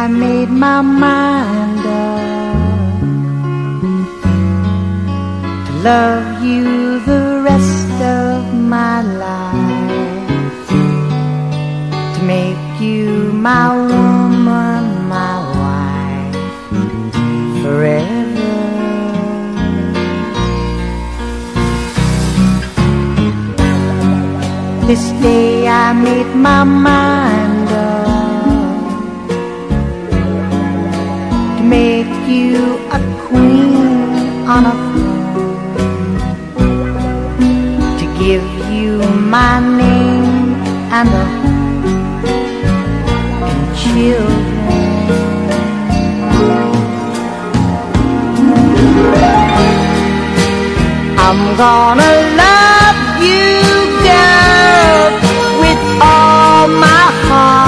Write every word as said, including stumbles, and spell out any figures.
I made my mind up to love you the rest of my life, to make you my woman, my wife, forever. This day I made my mind up to make you a queen on a throne, to give you my name and a home and children. I'm gonna love you, girl, with all my heart.